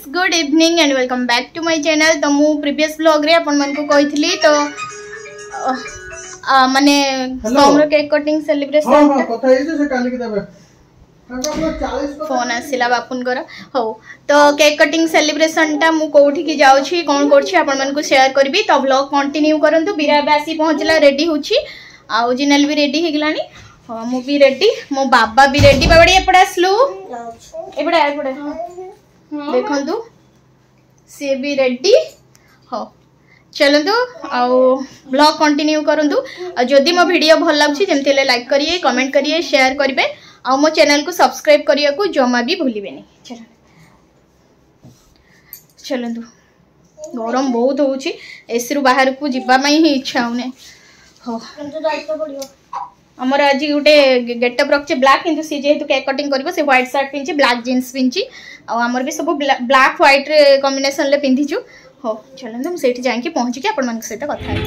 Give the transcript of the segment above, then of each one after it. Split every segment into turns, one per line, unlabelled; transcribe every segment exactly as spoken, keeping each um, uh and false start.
Good evening and welcome back to my channel. तो मु previous vlog रे अपन मन को कहितली तो आ, माने सोमरो केक कटिंग सेलिब्रेशन
हां हां कथा हे जे से काली के देबे
फोन आसिला बापुन कर हो तो केक कटिंग सेलिब्रेशन टा मु कोठी की जाउ छी कोन कर छी अपन मन को शेयर करबी। तो व्लॉग कंटिन्यू करंतु। बीरा बासी पहुंचला रेडी होची आ जिनल भी रेडी हे गलानी। हां मु भी रेडी मो बाबा भी रेडी। बाबड़ी एपडा आसलु एपडा एपडा देखंतु से भी रेडी हो। चलतु आउ ब्लॉग कंटिन्यू करंतु। जदि मो वीडियो भल लागछि जेमति ले लाइक करिए कमेंट करिए शेयर करिवे आ मो चैनल को सब्सक्राइब करिया को जमा भी भूलिबेनी। चल चलतु गरम बहुत होउछि एसी रु बाहर को जिबा मई ही इच्छा होने हो। हमर आज गोटे गेटअप रखचे ब्लैक किंतु सी जेहेतु केक कटिंग करबो से व्हाइट शर्ट पिंची ब्लैक जींस पिंची आ हमर भी सब ब्लैक व्हाइट रे कॉम्बिनेशन ले पिंधिचु हो। चलंतु हम सेठी जाई के पहुंची के अपन मन के सहित कथा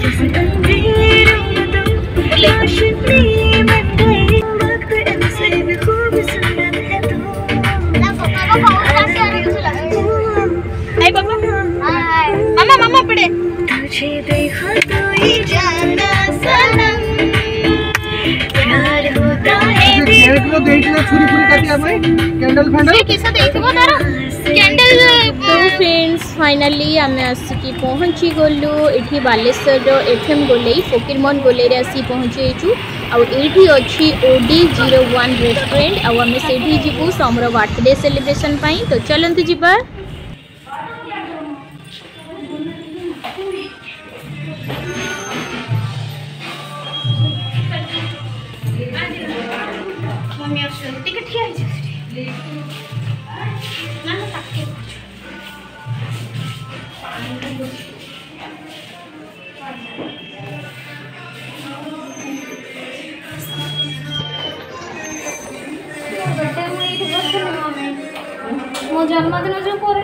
हाय बाबा हाय मामा मामा पड़े तुझे देखो तो ये जाना सनम प्यार होता है
एक लो देइला छुरी छुरी काटी आमे कैंडल फैंडल
से किसा देखबो तारा कैंडल। तो फ्रेंड्स फाइनली आमे आसी पहुंची गलु एठी बालेश्वर रो एफएम गोलेई फकीरमोहन गोलेई रे आसी पहुंचेचु आ एठी अछि ओडी ज़ीरो वन रेस्टोरेंट आ आमे सेठी जिबु समरो बर्थडे सेलिब्रेशन पई। तो चलंतु जिबा मम्मी अब टिकट ठिया है ना ना ताके मो जन्मदिन जो करे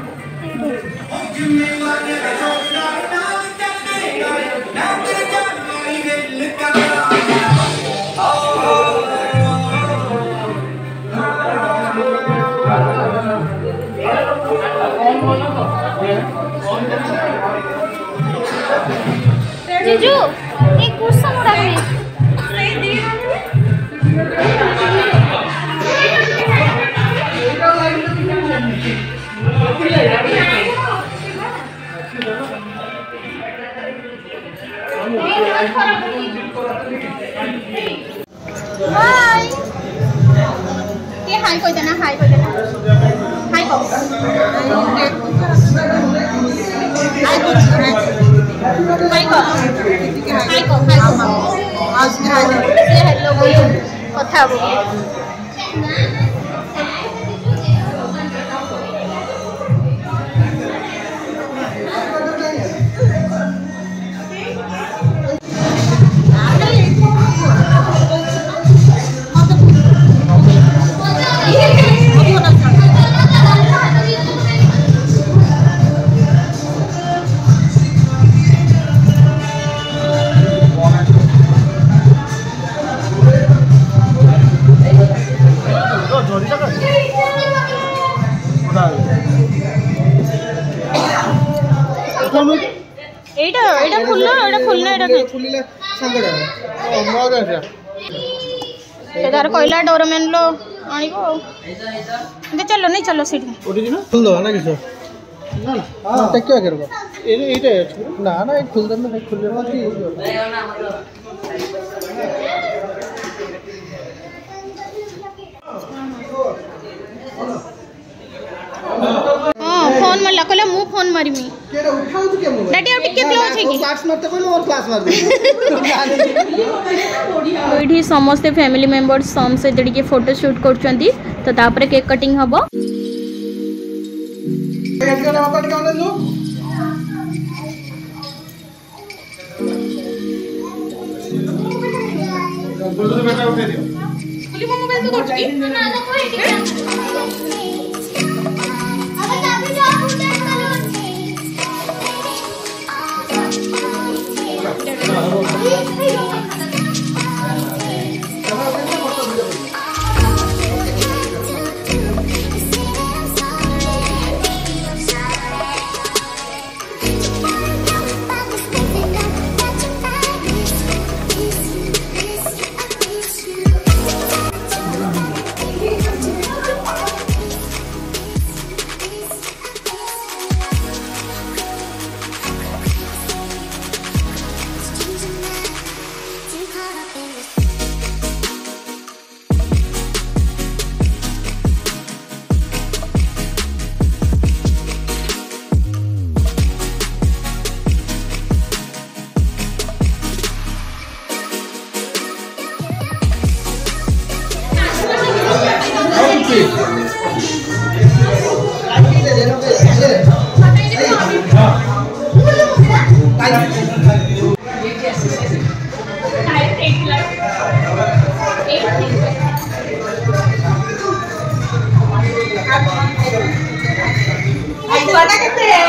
जीजू एक कुर्सी मुड़ा में हाय के हाय कोई देना हाय कोई देना हाय को हाय को हाय को हाय को आज के हाय से हेलो बोलो कथा बोलो एटा एटा फुल एटा फुल ना एटा
फुलिला संगडा ओ मजा जा
सेदार कोइला डोरमेन लो आनिबो दे चलो नहीं चलो सीट
ओडी ना फुल दो ना किसो ना ना हां टेक क्या करबो ए एटा ना ना एक फुल दन ना फुल ना की फोन मारला कहले मु फोन मारिमी केडा उठाउ त के मु डैडी अब टिके क्लोज है की क्लास मारते कहले और क्लास मार दे ओडी समस्त फैमिली मेंबर्स सम से जडी के फोटो शूट करचंती। तो तापरे केक कटिंग हबो केक के बाबा के आने लो बोलो तो बेटा उठे दियो बोली मम्मा मोबाइल तो करछ की ना ना कोई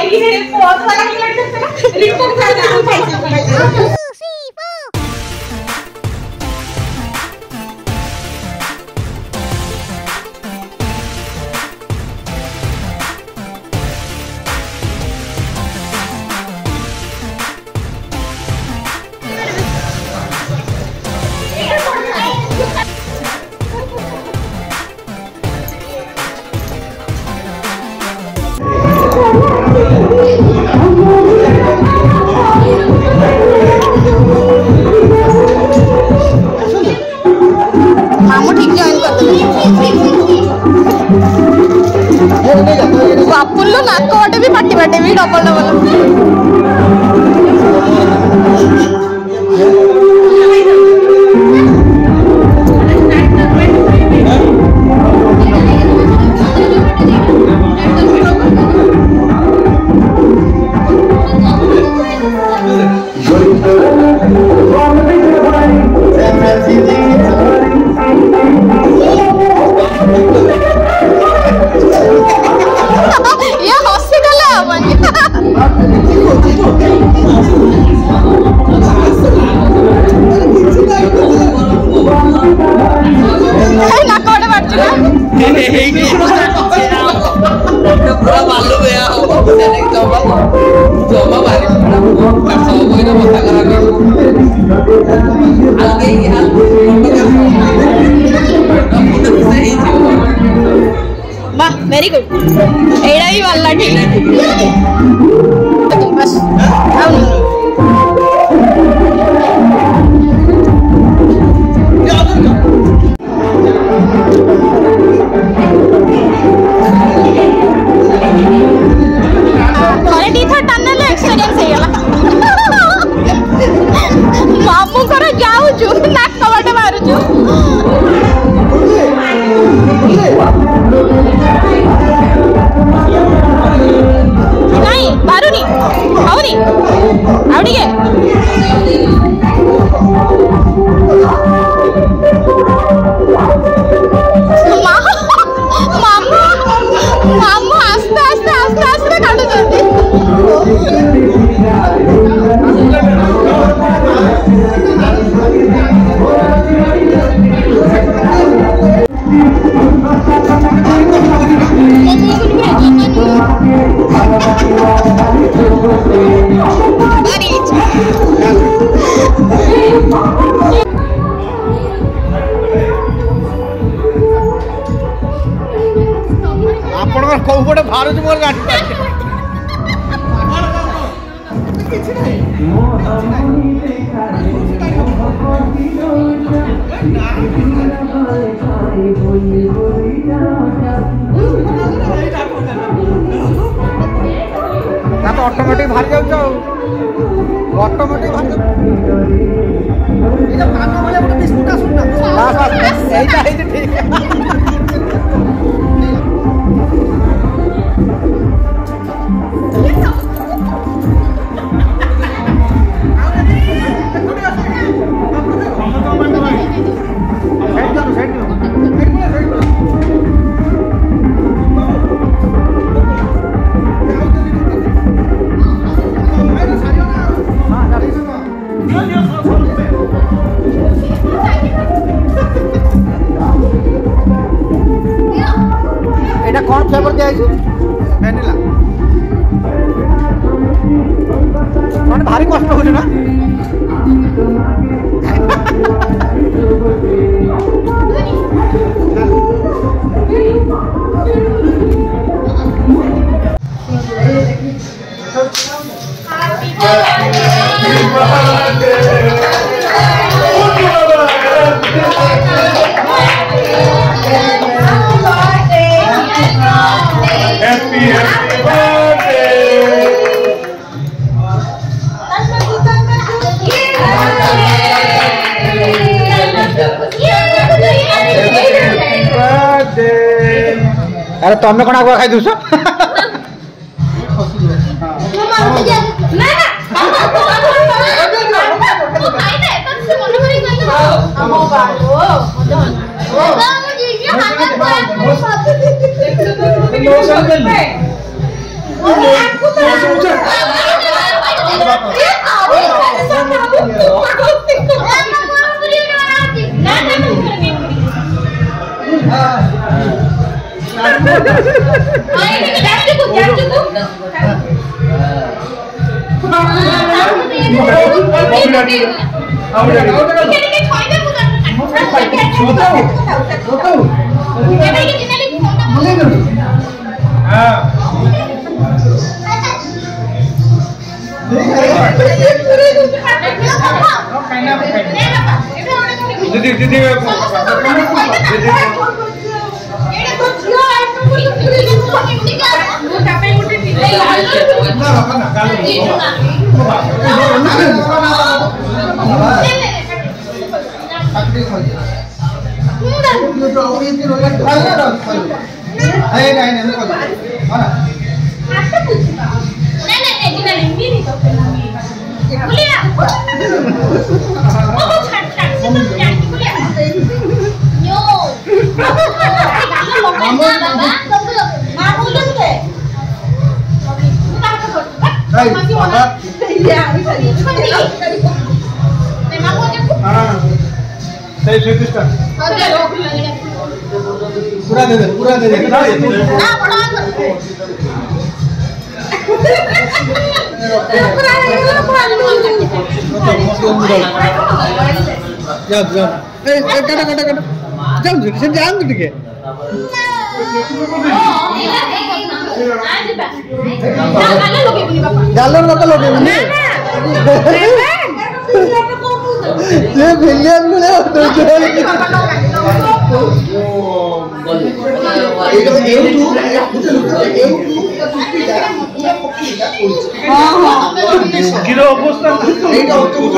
ये बहुत वाला रिटर्न रिटर्न मामू ठीक जॉइन कर बापुल नाक बाटे भी पाटी बाटे भी डबल डबल ये हॉस्पिटल है वाह वेरी गुड एड़ा ही वाला ठीक बस मामू कर जाऊँ नाक बाटे मारुचु नहीं मारुनी आउनी आउनी के मामू मामू आस्ते आस्ते आस्ते आस्ते काटुचंती
आपण कौ पटे बाहर मोर गाड़ी ना तो ऑटोमेटिक बाहर जाऊ ऑटोमेटिक बाहर ये कान वाले बड़ा बिस्कुट सुनना हां बस एटा है ठीक है कौन फ्लेवर दिया वैनिला मैंने भारी कष्ट हो ना
Happy happy birthday.
अरे तुमने कौन आगुआ खाई दूस
दीदी दीदी पूरा दे दे पूरा दे दे कटा कटा कटा जाओ से जान ଟିକେ गालर मत लगे ये विलियन मिले तो एटा एम टू हां हां किलो অবস্থা এইটা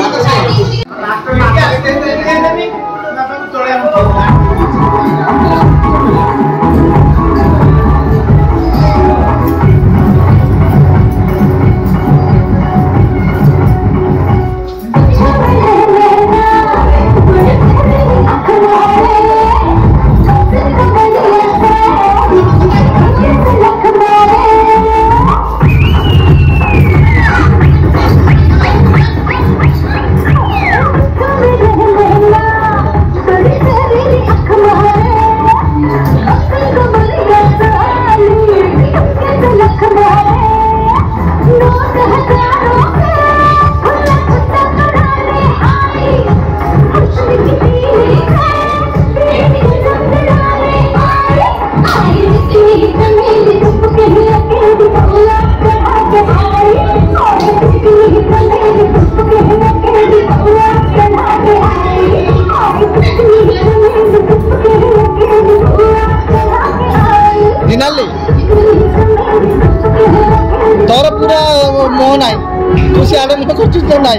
तोर पूरा मोह ना तू सियाड़े में कुछ तो ना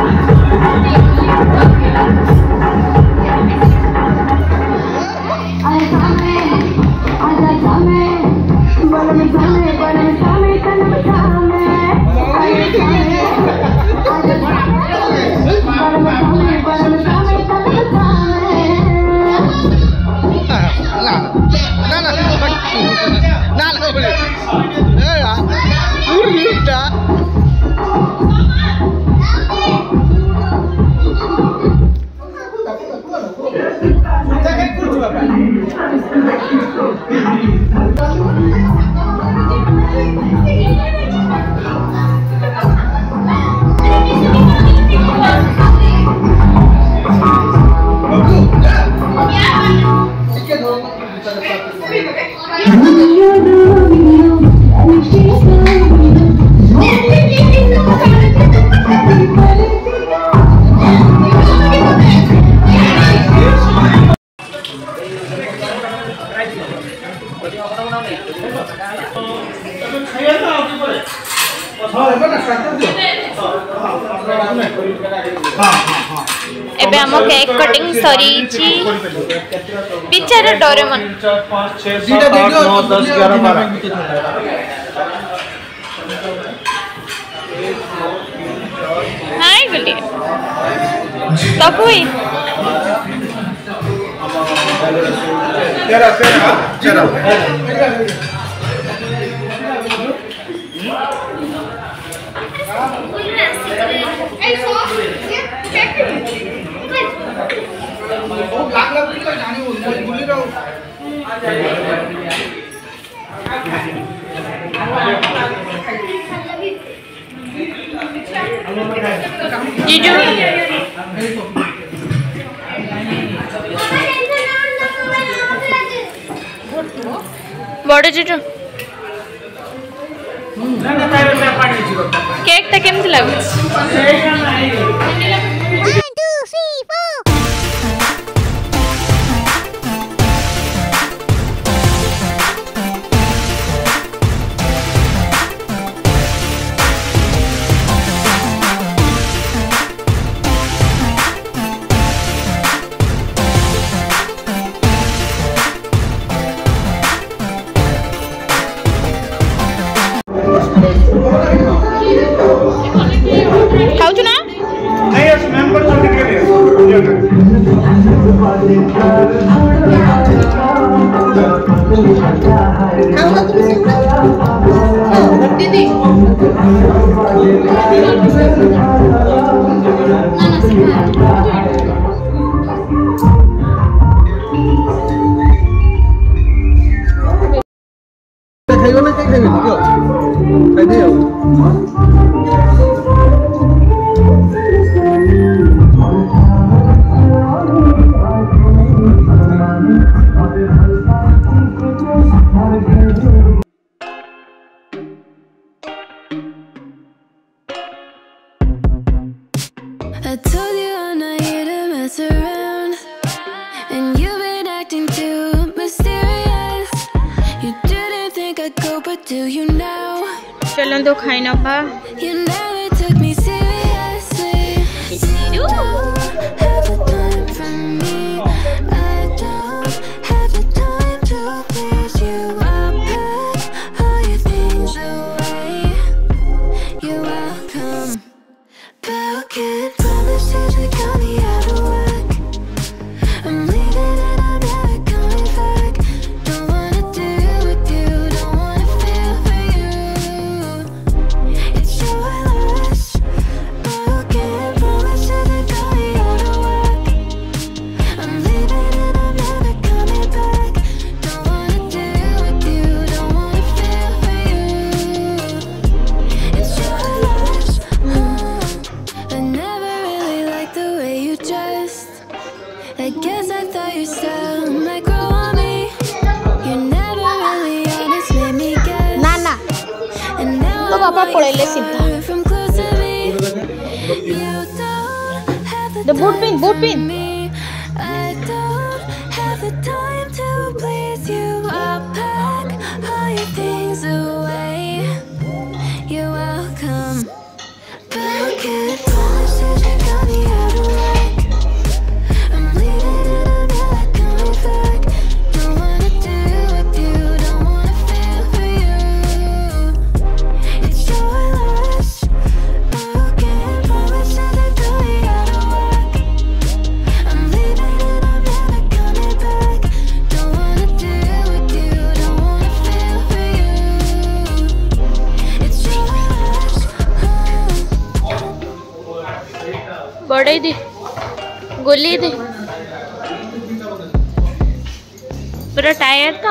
एबे हम केक कटिंग सरी छी पिक्चर डोरेमोन
पाँच छह सात आठ नौ दस ग्यारह बारह
हाय गुली तो कोई
तेरा तेरा तेरा
जीजू बड़े जीजू केक टा केमती लागु खाऊ ना दीदी
खाइबो ना के खाइबो दियो खाइ दियो
I told you I'm not here to mess around, and you've been acting too mysterious. You didn't think I'd go, but do you now?
चलन तो खाई ना पा
You never took me seriously. You don't have the time for me. I don't have the time to please you. I'll pack all your things away. You're welcome. Broken promises that got me out of work. I'm leaving and I'm never coming back. Don't wanna deal with you, don't wanna feel for you. It's your loss. Broken promises that got me out of work. I'm leaving and I'm never coming back. Don't wanna deal with you, don't wanna feel for you. It's your loss. I never really liked the way you dressed. I guess I thought your style might grow on me. You never really honest, made me guess.
Nana
And now
तो पापा पळेले सीधा
I'm from close to me. You don't have the
The boot
time
pin, boot
for
pin.
me. I don't have the time to please you. I'll pack all your things away. You're welcome. Broken promises that got me out of work. I'm leaving and I'm never coming back. Don't wanna deal with you, don't wanna feel for you. It's your loss. Broken promises that got me out of work. I'm leaving and I'm never coming back. Don't wanna deal with you, don't wanna feel for you. It's your loss.
बड़े दी गोली दी पूरा tyre तो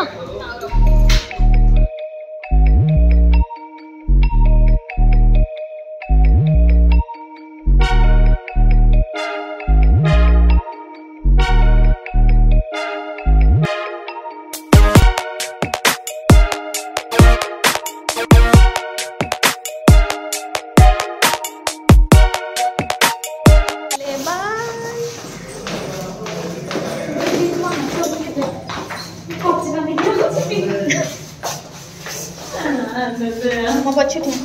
ମୋ ପଛେ ଠିଆ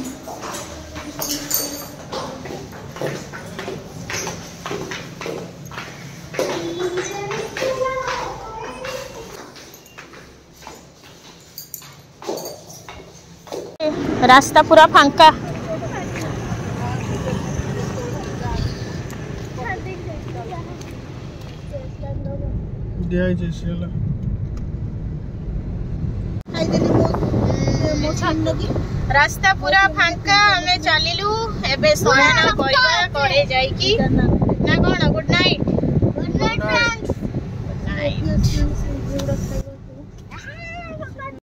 रास्ता पूरा फांका
दिया जैसे
रास्ता पूरा फांका हमें चलिलु एबे सोयाना करबा करे जाई की ना कोन good night good night friends night.